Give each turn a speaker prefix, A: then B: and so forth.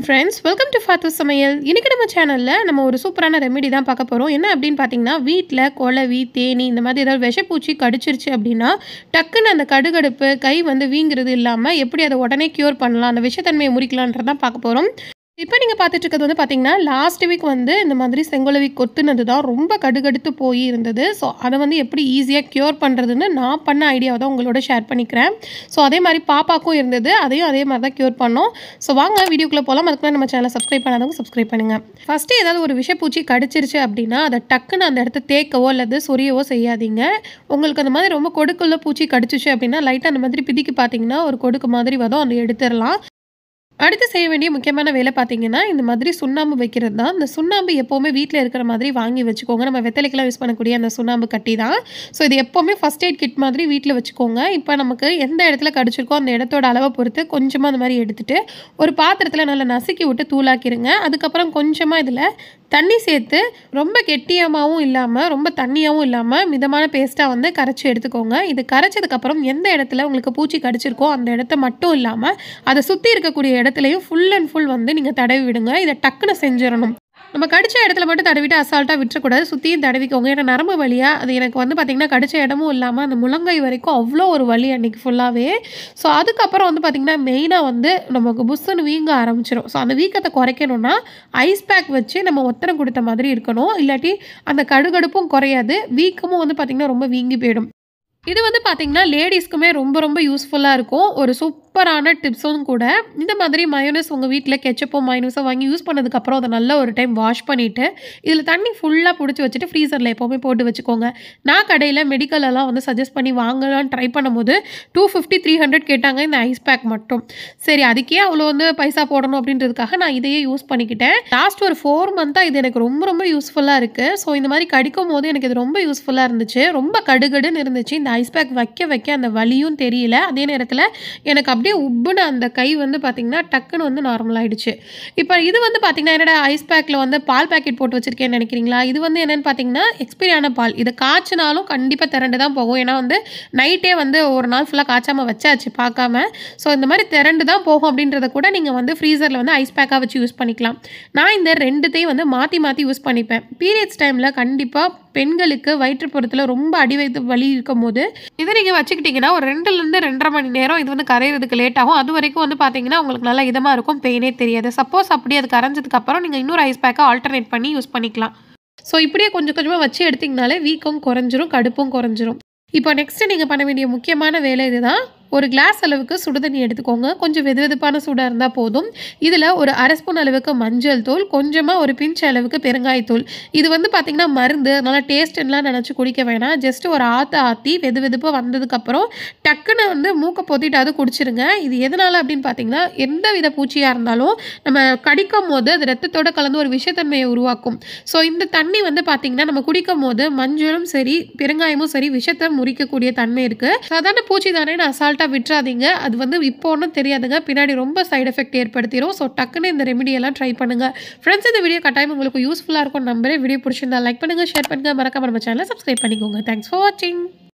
A: Friends, welcome to ஃபாத்து சமையல். இன்னைக்கு நம்ம சேனல்ல நம்ம ஒரு சூப்பரான ரெமெடி தான் பார்க்க போறோம். என்ன அப்படின்னு பார்த்தீங்கன்னா, வீட்ல குளவி, தேனீ இந்த மாதிரி ஏதாவது விஷப்பூச்சி கடிச்சிருச்சு அப்படின்னா, டக்குன்னு அந்த கடுகடுப்பு, கை வந்து வீங்குறது இல்லாம எப்படி அதை உடனே கியூர் பண்ணலாம், அந்த விஷத்தன்மையை முறிக்கலான்றத தான் பார்க்க போறோம். இப்போ நீங்க பார்த்துட்டு இருக்கிறது வந்து பார்த்தீங்கன்னா, லாஸ்ட் வீக் வந்து இந்த மாதிரி செங்குளவி கொத்துனது தான் ரொம்ப கடுகடுத்து போய் இருந்தது. ஸோ அதை வந்து எப்படி ஈஸியாக கியூர் பண்ணுறதுன்னு நான் பண்ண ஐடியாவை தான் உங்களோட ஷேர் பண்ணிக்கிறேன். ஸோ அதே மாதிரி பாப்பாக்கும் இருந்தது, அதையும் அதே மாதிரி தான் கியூர் பண்ணோம். ஸோ வாங்க வீடியோக்குள்ளே போகலாம். அதுக்கு நம்ம சேனலை சப்ஸ்கிரைப் பண்ணாதவங்க சப்ஸ்கிரைப் பண்ணுங்கள். ஃபஸ்ட்டு ஏதாவது ஒரு விஷப்பூச்சி கடிச்சிருச்சு அப்படின்னா, அதை டக்குன்னு அந்த இடத்த தேக்கவோ அல்லது சொரியவோ செய்யாதீங்க. உங்களுக்கு அந்த மாதிரி ரொம்ப கொடுக்குள்ள பூச்சி கடிச்சிச்சு அப்படின்னா, லைட்டாக அந்த மாதிரி பிதிக்கி பார்த்தீங்கன்னா ஒரு கொடுக்கு மாதிரி வரும், அதை எடுத்துடலாம். அடுத்து செய்ய வேண்டிய முக்கியமான வேலை பார்த்தீங்கன்னா, இந்த மாதிரி சுண்ணாம்பு வைக்கிறது தான். இந்த சுண்ணாம்பு எப்போவுமே வீட்டில் இருக்கிற மாதிரி வாங்கி வச்சுக்கோங்க. நம்ம வெத்தலைக்கெல்லாம் யூஸ் பண்ணக்கூடிய அந்த சுண்ணாம்பு கட்டி தான். ஸோ இது எப்போவுமே ஃபஸ்ட் எய்ட் கிட் மாதிரி வீட்டில் வச்சுக்கோங்க. இப்போ நமக்கு எந்த இடத்துல கடிச்சிருக்கோ அந்த இடத்தோட அளவை பொறுத்து கொஞ்சமாக அந்த மாதிரி எடுத்துகிட்டு ஒரு பாத்திரத்தில் நல்லா நசுக்கி விட்டு தூளாக்கிடுங்க. அதுக்கப்புறம் கொஞ்சமாக இதில் தண்ணி சேர்த்து ரொம்ப கெட்டியமாகவும் இல்லாமல் ரொம்ப தண்ணியாகவும் இல்லாமல் மிதமான பேஸ்ட்டாக வந்து கரைச்சி எடுத்துக்கோங்க. இது கரைச்சதுக்கப்புறம் எந்த இடத்துல உங்களுக்கு பூச்சி கடிச்சிருக்கோ அந்த இடத்த மட்டும் இல்லாமல் அதை சுற்றி இருக்கக்கூடிய இடத்துலையும் ஃபுல் அண்ட் ஃபுல் வந்து நீங்கள் தடவி விடுங்க. இதை டக்குன்னு செஞ்சிடணும். நம்ம கடிச்ச இடத்துல மட்டும் தடவிட்டு அசால்ட்டாக விட்டுறக்கூடாது, சுற்றியும் தடவிக்கோங்க. ஏன்னா நரம்பு வலியாக அது எனக்கு வந்து பார்த்திங்கன்னா கடிச்ச இடமும் இல்லாமல் அந்த முழங்கை வரைக்கும் அவ்வளோ ஒரு வலி அன்றைக்கி ஃபுல்லாகவே. ஸோ அதுக்கப்புறம் வந்து பார்த்திங்கன்னா மெயினாக வந்து நமக்கு புஷ்ஷுன்னு வீங்க ஆரம்பிச்சிடும். ஸோ அந்த வீக்கத்தை குறைக்கணும்னா ஐஸ் பேக் வச்சு நம்ம ஒத்தனை கொடுத்த மாதிரி இருக்கணும். இல்லாட்டி அந்த கடுகடுப்பும் குறையாது, வீக்கமும் வந்து பார்த்திங்கன்னா ரொம்ப வீங்கி போயிடும். இது வந்து பார்த்திங்கன்னா லேடிஸ்க்குமே ரொம்ப ரொம்ப யூஸ்ஃபுல்லாக இருக்கும். ஒரு சூப்பரான டிப்ஸும் கூட. இந்த மாதிரி மயோனஸ் உங்கள் வீட்டில் கெச்சப்போ மயோனஸோ வாங்கி யூஸ் பண்ணதுக்கப்புறம் அதை நல்லா ஒரு டைம் வாஷ் பண்ணிவிட்டு இதில் தண்ணி ஃபுல்லாக பிடிச்சி வச்சுட்டு ஃப்ரீசரில் எப்போவுமே போட்டு வச்சுக்கோங்க. நான் கடையில் மெடிக்கலெல்லாம் வந்து சஜஸ்ட் பண்ணி வாங்கலான்னு ட்ரை பண்ணும்போது 250 300 கேட்டாங்க இந்த ஐஸ் பேக் மட்டும். சரி அதுக்கே அவ்வளோ வந்து பைசா போடணும் அப்படின்றதுக்காக நான் இதையே யூஸ் பண்ணிக்கிட்டேன். லாஸ்ட் ஒரு 4 மந்த்தாக இது எனக்கு ரொம்ப ரொம்ப யூஸ்ஃபுல்லாக இருக்குது. ஸோ இந்த மாதிரி கடிக்கும் போது எனக்கு இது ரொம்ப யூஸ்ஃபுல்லாக இருந்துச்சு. ரொம்ப கடுகடுன்னு இருந்துச்சு. இந்த ஐஸ் பேக் வைக்க அந்த வலியும் தெரியல. அதே நேரத்தில் எனக்கு அப்படியே உப்புன்னு அந்த கை வந்து பார்த்திங்கன்னா டக்குன்னு வந்து நார்மல் ஆகிடுச்சு. இப்போ இது வந்து பார்த்திங்கன்னா என்னடா ஐஸ் பேக்கில் வந்து பால் பேக்கெட் போட்டு வச்சுருக்கேன்னு நினைக்கிறீங்களா? இது வந்து என்னென்னு பார்த்தீங்கன்னா எக்ஸ்பைரி ஆன பால். இது காய்ச்சினாலும் கண்டிப்பாக திரண்டு தான் போகும். ஏன்னா வந்து நைட்டே வந்து ஒரு நாள் ஃபுல்லாக காய்ச்சாமல் வச்சாச்சு பார்க்காம. ஸோ இந்த மாதிரி திரண்டு தான் போகும் அப்படின்றத கூட நீங்கள் வந்து ஃப்ரீசரில் வந்து ஐஸ் பேக்காக வச்சு யூஸ் பண்ணிக்கலாம். நான் இந்த ரெண்டுத்தையும் வந்து மாற்றி யூஸ் பண்ணிப்பேன். பீரியட்ஸ் டைமில் கண்டிப்பாக பெண்களுக்கு வயிற்றுப்புறத்தில் ரொம்ப அடி வயிற்று வலி இருக்கும் போது இதை நீங்கள் வச்சுக்கிட்டிங்கன்னா ஒரு 2லேருந்து 2.5 மணி நேரம் இது வந்து கரையிறதுக்கு லேட் ஆகும். அது வரைக்கும் வந்து பார்த்தீங்கன்னா உங்களுக்கு நல்லா இதமாக இருக்கும், பெயினே தெரியாது. சப்போஸ் அப்படி அது கரைஞ்சதுக்கப்புறம் நீங்கள் இன்னொரு ஐஸ் பேக்கை ஆல்டர்னேட் பண்ணி யூஸ் பண்ணிக்கலாம். ஸோ இப்படியே கொஞ்சம் கொஞ்சமாக வச்சு எடுத்திங்கனாலே வீக்கம் குறைஞ்சிரும், கடுப்பும் குறைஞ்சிரும். இப்போ நெக்ஸ்ட்டு நீங்கள் பண்ண வேண்டிய முக்கியமான வேலை இதுதான். ஒரு கிளாஸ் அளவுக்கு சுடுதண்ணி எடுத்துக்கோங்க. கொஞ்சம் வெதுவெதுப்பான சூடாக இருந்தால் போதும். இதில் ஒரு 1/2 ஸ்பூன் அளவுக்கு மஞ்சள் தூள், கொஞ்சமாக ஒரு பிஞ்ச் அளவுக்கு பெருங்காயத்தூள். இது வந்து பார்த்திங்கன்னா மருந்து, நல்லா டேஸ்ட்டுலாம் நினச்சி குடிக்க வேணாம். ஜஸ்ட்டு ஒரு ஆற்றி வெதுவெதுப்பாக வந்ததுக்கப்புறம் டக்குன்னு வந்து மூக்கை பொத்திட்டாவது குடிச்சிருங்க. இது எதனால் அப்படின்னு பார்த்தீங்கன்னா, எந்த வித பூச்சியாக இருந்தாலும் நம்ம கடிக்கும் போது அது ரத்தத்தோடு கலந்து ஒரு விஷத்தன்மையை உருவாக்கும். ஸோ இந்த தண்ணி வந்து பார்த்திங்கன்னா நம்ம குடிக்கும் போது மஞ்சளும் சரி பெருங்காயமும் சரி விஷத்தை முறிக்கக்கூடிய தன்மை இருக்குது. சாதாரண பூச்சி தானே அசால்ட்டாக விட்டுறாதீங்க. அது வந்து இப்போ ஒன்றும் தெரியாதுங்க, பின்னாடி ரொம்ப சைடு எஃபெக்ட் ஏற்படுத்திடும். ஸோ டக்குன்னு இந்த ரெமிடியெல்லாம் ட்ரை பண்ணுங்கள். ஃப்ரெண்ட்ஸ், இந்த வீடியோ கட்டாயம் உங்களுக்கு யூஸ்ஃபுல்லாக இருக்கும் நம்புறேன். வீடியோ பிடிச்சிருந்தா லைக் பண்ணுங்கள், ஷேர் பண்ணுங்கள், மறக்காம நம்ம சேனலை சப்ஸ்கிரைப் பண்ணிக்கோங்க. தேங்க்ஸ் ஃபார் வாட்சிங்.